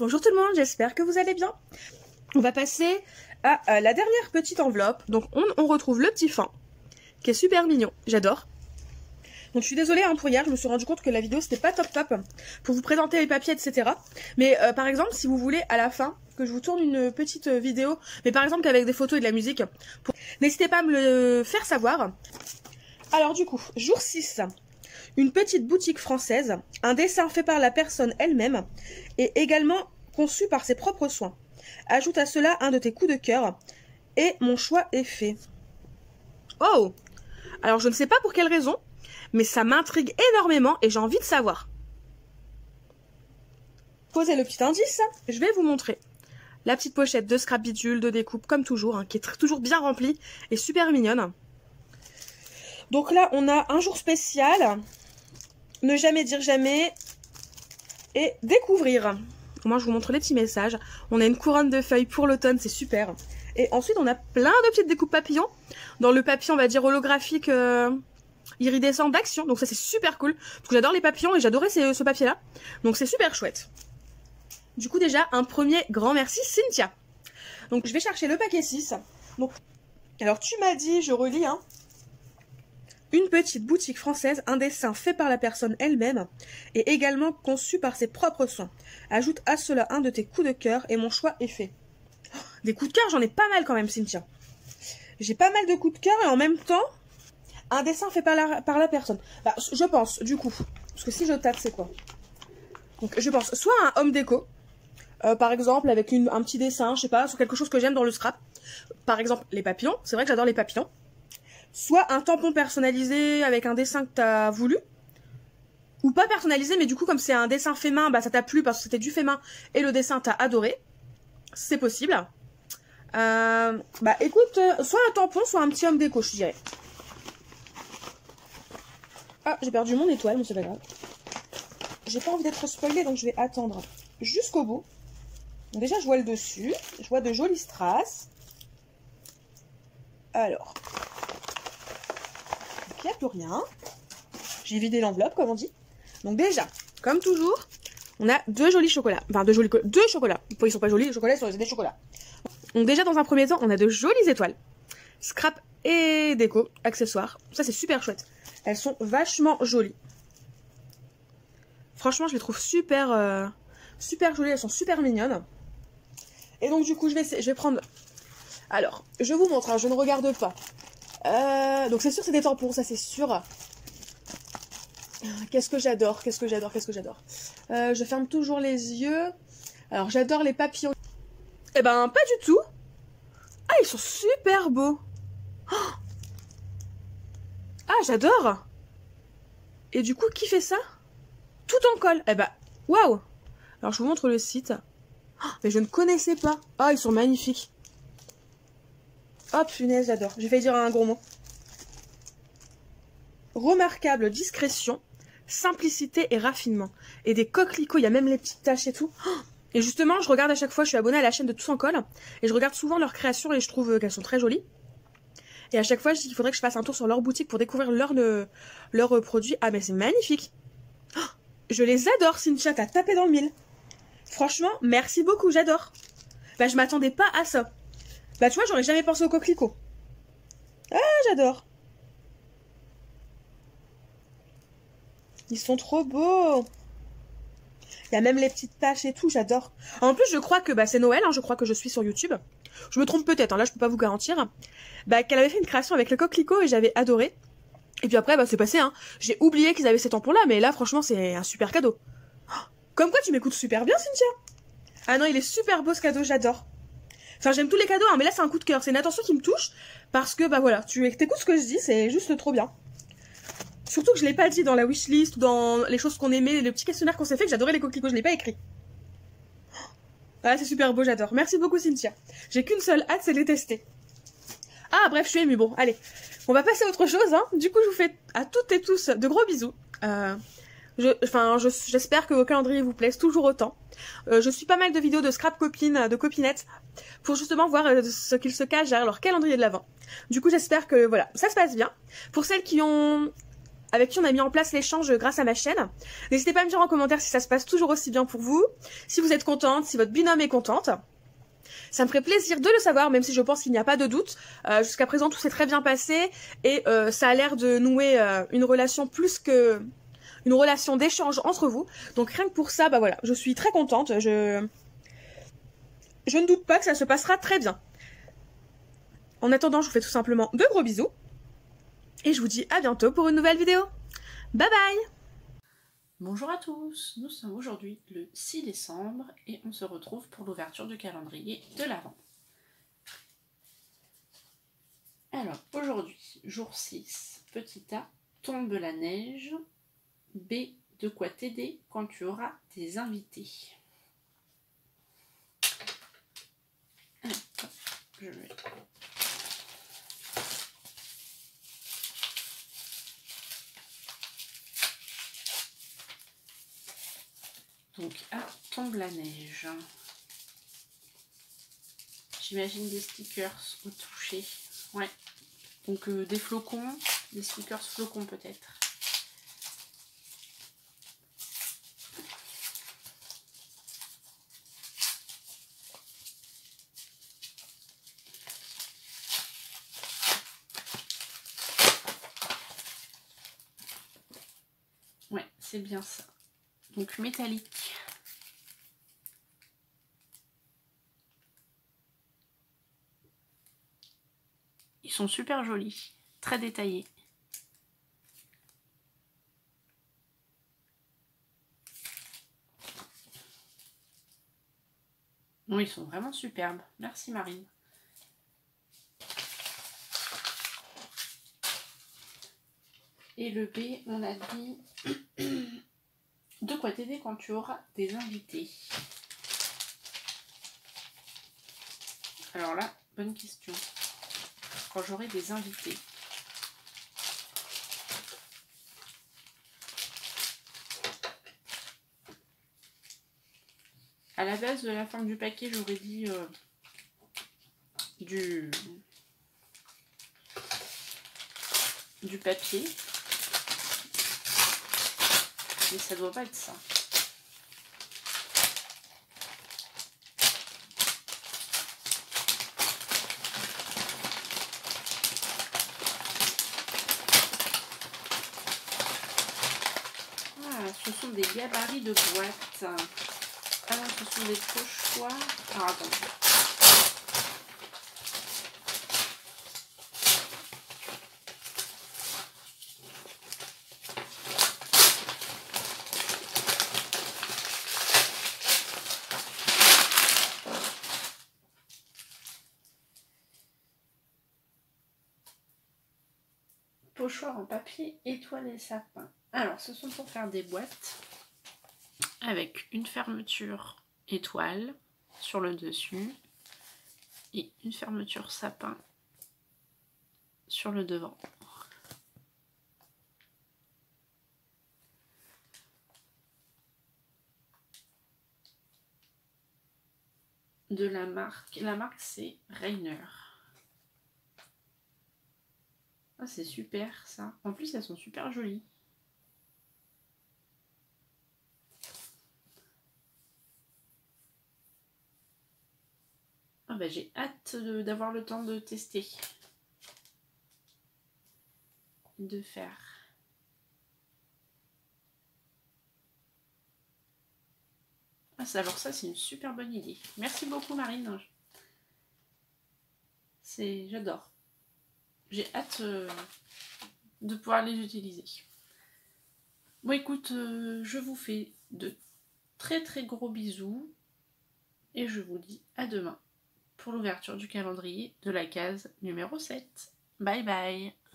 Bonjour tout le monde, j'espère que vous allez bien. On va passer à la dernière petite enveloppe. Donc on retrouve le petit fin, qui est super mignon, j'adore. Donc je suis désolée hein, pour hier, je me suis rendu compte que la vidéo c'était pas top pour vous présenter les papiers, etc. Mais par exemple, si vous voulez à la fin que je vous tourne une petite vidéo, mais par exemple qu'avec des photos et de la musique, n'hésitez pas à me le faire savoir. Alors du coup, jour 6, une petite boutique française, un dessin fait par la personne elle-même et également conçu par ses propres soins. Ajoute à cela un de tes coups de cœur et mon choix est fait. Oh! Alors je ne sais pas pour quelle raison, mais ça m'intrigue énormément et j'ai envie de savoir. Posez le petit indice, je vais vous montrer. La petite pochette de scrap bidule, de découpe, comme toujours, hein, qui est toujours bien remplie et super mignonne. Donc là, on a un jour spécial, ne jamais dire jamais et découvrir. Moi, je vous montre les petits messages. On a une couronne de feuilles pour l'automne, c'est super. Et ensuite, on a plein de petites découpes papillons dans le papier, on va dire, holographique iridescent d'Action. Donc ça, c'est super cool. Parce que j'adore les papillons et j'adorais ce papier-là. Donc c'est super chouette. Du coup, déjà, un premier grand merci, Cynthia. Donc, je vais chercher le paquet 6. Donc, alors, tu m'as dit, je relis, hein. Une petite boutique française, un dessin fait par la personne elle-même et également conçu par ses propres soins. Ajoute à cela un de tes coups de cœur et mon choix est fait. Oh, des coups de cœur, j'en ai pas mal quand même, Cynthia. J'ai pas mal de coups de cœur et en même temps, un dessin fait par la personne. Bah, je pense, du coup, parce que si je tâte, c'est quoi? Donc, je pense soit un homme déco, par exemple, avec un petit dessin, je sais pas, sur quelque chose que j'aime dans le scrap. Par exemple, les papillons. C'est vrai que j'adore les papillons. Soit un tampon personnalisé avec un dessin que t'as voulu. Ou pas personnalisé, mais du coup, comme c'est un dessin fait main, bah ça t'a plu parce que c'était du fait main et le dessin t'a adoré. C'est possible. Bah écoute, soit un tampon, soit un petit homme déco, je dirais. Ah, j'ai perdu mon étoile, mais c'est pas grave. J'ai pas envie d'être spoilée, donc je vais attendre jusqu'au bout. Donc déjà, je vois le dessus. Je vois de jolies strass. Alors. Il n'y a plus rien. J'ai vidé l'enveloppe, comme on dit. Donc déjà, comme toujours, on a deux jolis chocolats. Enfin, deux chocolats. Ils sont pas jolis, les chocolats sont des chocolats. Donc déjà, dans un premier temps, on a de jolies étoiles. Scrap et déco, accessoires. Ça, c'est super chouette. Elles sont vachement jolies. Franchement, je les trouve super, super jolies. Elles sont super mignonnes. Et donc, du coup, je vais prendre... Alors, je vous montre, hein, je ne regarde pas. Donc c'est sûr c'est des tampons, ça c'est sûr. Qu'est-ce que j'adore, qu'est-ce que j'adore, qu'est-ce que j'adore. Je ferme toujours les yeux. Alors j'adore les papillons. Eh ben pas du tout. Ah ils sont super beaux. Oh ah j'adore. Et du coup qui fait ça? Tout en colle. Eh ben waouh. Alors je vous montre le site. Oh, mais je ne connaissais pas. Ah ils sont magnifiques. Oh punaise, j'adore. J'ai failli dire un gros mot. Remarquable discrétion, simplicité et raffinement. Et des coquelicots, il y a même les petites taches et tout. Oh et justement, je regarde à chaque fois, je suis abonnée à la chaîne de Tous en Colle. Et je regarde souvent leurs créations et je trouve qu'elles sont très jolies. Et à chaque fois, je dis qu'il faudrait que je fasse un tour sur leur boutique pour découvrir leurs produits. Ah mais c'est magnifique. Oh, je les adore, Cynthia, t'as tapé dans le mille. Franchement, merci beaucoup, j'adore. Bah je m'attendais pas à ça. Bah tu vois, j'aurais jamais pensé au coquelicot. Ah, j'adore. Ils sont trop beaux. Il y a même les petites taches et tout, j'adore. En plus, je crois que bah, c'est Noël, hein, je crois que je suis sur YouTube. Je me trompe peut-être, hein, là je peux pas vous garantir. Bah, qu'elle avait fait une création avec le coquelicot et j'avais adoré. Et puis après, bah c'est passé, hein. J'ai oublié qu'ils avaient ces tampons-là, mais là franchement c'est un super cadeau. Oh, comme quoi tu m'écoutes super bien, Cynthia. Ah non, il est super beau ce cadeau, j'adore. Enfin, j'aime tous les cadeaux, hein, mais là, c'est un coup de cœur. C'est une attention qui me touche. Parce que, bah voilà, tu écoutes ce que je dis, c'est juste trop bien. Surtout que je l'ai pas dit dans la wishlist ou dans les choses qu'on aimait, le petit questionnaire qu'on s'est fait, que j'adorais les coquelicots, je l'ai pas écrit. Ah, c'est super beau, j'adore. Merci beaucoup, Cynthia. J'ai qu'une seule hâte, c'est de les tester. Ah, bref, je suis émue. Bon, allez. On va passer à autre chose, hein. Du coup, je vous fais à toutes et tous de gros bisous. J'espère que vos calendriers vous plaisent toujours autant. Je suis pas mal de vidéos de scrap copines, de copinettes, pour justement voir ce qu'il se cache derrière leur calendrier de l'Avent. Du coup, j'espère que voilà, ça se passe bien. Pour celles qui ont avec qui on a mis en place l'échange grâce à ma chaîne. N'hésitez pas à me dire en commentaire si ça se passe toujours aussi bien pour vous, si vous êtes contente, si votre binôme est contente. Ça me ferait plaisir de le savoir, même si je pense qu'il n'y a pas de doute. Jusqu'à présent, tout s'est très bien passé et ça a l'air de nouer une relation plus que une relation d'échange entre vous. Donc rien que pour ça, bah voilà, je suis très contente. Je ne doute pas que ça se passera très bien. En attendant, je vous fais tout simplement de gros bisous. Et je vous dis à bientôt pour une nouvelle vidéo. Bye bye! Bonjour à tous, nous sommes aujourd'hui le 6 décembre et on se retrouve pour l'ouverture du calendrier de l'Avent. Alors aujourd'hui, jour 6, petit A, tombe la neige. B, de quoi t'aider quand tu auras des invités. Je vais... Donc A, tombe la neige. J'imagine des stickers au toucher. Ouais. Donc des flocons, des stickers flocons peut-être. Ouais, c'est bien ça. Donc métallique. Ils sont super jolis, très détaillés. Non, ils sont vraiment superbes. Merci Marine. Et le B, on a dit de quoi t'aider quand tu auras des invités. Alors là, bonne question. Quand j'aurai des invités. À la base de la forme du paquet, j'aurais dit du papier. Mais ça doit pas être ça. Ah, ce sont des gabarits de boîtes. Ah non, ce sont des pochoirs. Alors attendez. Pochoirs en papier, étoile et sapin. Alors, ce sont pour faire des boîtes avec une fermeture étoile sur le dessus et une fermeture sapin sur le devant. De la marque c'est Rainer. Ah, c'est super ça. En plus, elles sont super jolies. Ah bah, j'ai hâte d'avoir le temps de tester. De faire. Ah, alors ça, c'est une super bonne idée. Merci beaucoup Marine. J'adore. J'ai hâte de pouvoir les utiliser. Bon écoute, je vous fais de très très gros bisous et je vous dis à demain pour l'ouverture du calendrier de la case numéro 7. Bye bye.